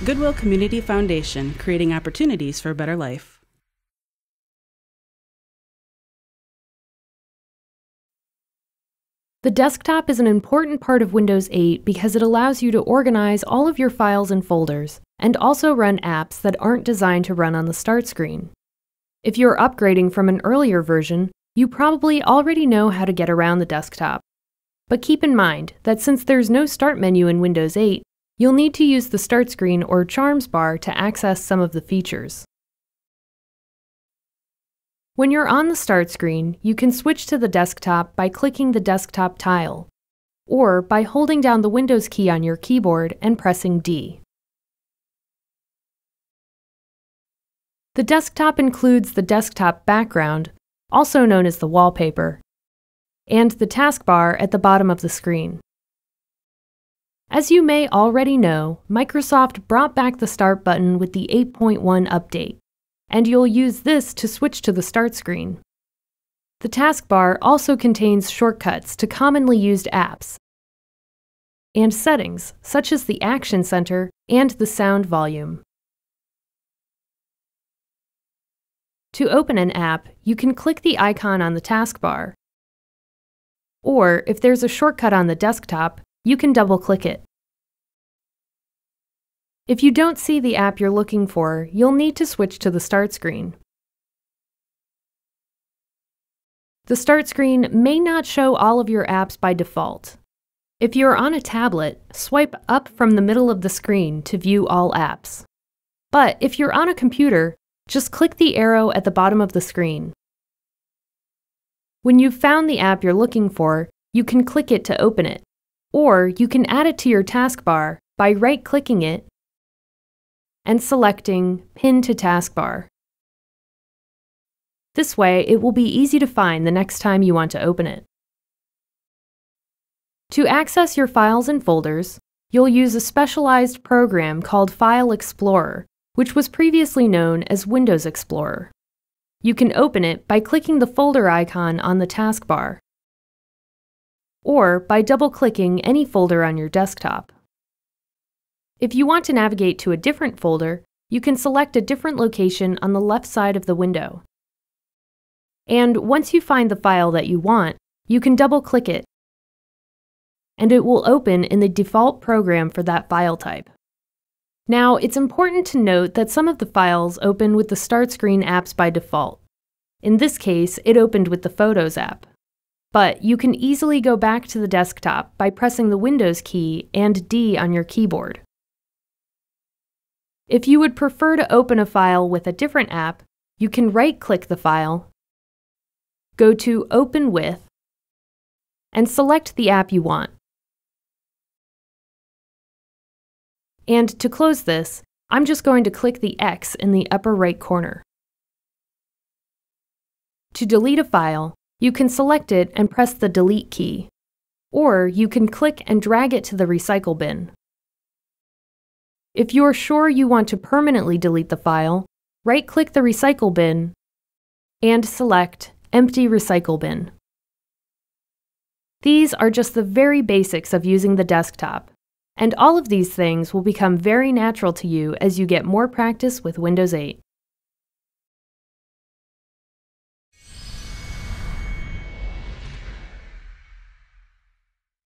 Goodwill Community Foundation, creating opportunities for a better life. The desktop is an important part of Windows 8 because it allows you to organize all of your files and folders, and also run apps that aren't designed to run on the Start screen. If you're upgrading from an earlier version, you probably already know how to get around the desktop. But keep in mind that since there's no Start menu in Windows 8, you'll need to use the Start screen or Charms bar to access some of the features. When you're on the Start screen, you can switch to the desktop by clicking the desktop tile, or by holding down the Windows key on your keyboard and pressing D. The desktop includes the desktop background, also known as the wallpaper, and the taskbar at the bottom of the screen. As you may already know, Microsoft brought back the Start button with the 8.1 update, and you'll use this to switch to the Start screen. The taskbar also contains shortcuts to commonly used apps, and settings such as the Action Center and the sound volume. To open an app, you can click the icon on the taskbar, or if there's a shortcut on the desktop, you can double-click it. If you don't see the app you're looking for, you'll need to switch to the Start screen. The Start screen may not show all of your apps by default. If you're on a tablet, swipe up from the middle of the screen to view all apps. But if you're on a computer, just click the arrow at the bottom of the screen. When you've found the app you're looking for, you can click it to open it, or you can add it to your taskbar by right-clicking it and selecting Pin to Taskbar. This way, it will be easy to find the next time you want to open it. To access your files and folders, you'll use a specialized program called File Explorer, which was previously known as Windows Explorer. You can open it by clicking the folder icon on the taskbar, or by double-clicking any folder on your desktop. If you want to navigate to a different folder, you can select a different location on the left side of the window. And once you find the file that you want, you can double-click it, and it will open in the default program for that file type. Now, it's important to note that some of the files open with the Start screen apps by default. In this case, it opened with the Photos app. But you can easily go back to the desktop by pressing the Windows key and D on your keyboard. If you would prefer to open a file with a different app, you can right-click the file, go to Open With, and select the app you want. And to close this, I'm just going to click the X in the upper right corner. To delete a file, you can select it and press the Delete key, or you can click and drag it to the recycle bin. If you're sure you want to permanently delete the file, right-click the recycle bin and select Empty Recycle Bin. These are just the very basics of using the desktop, and all of these things will become very natural to you as you get more practice with Windows 8.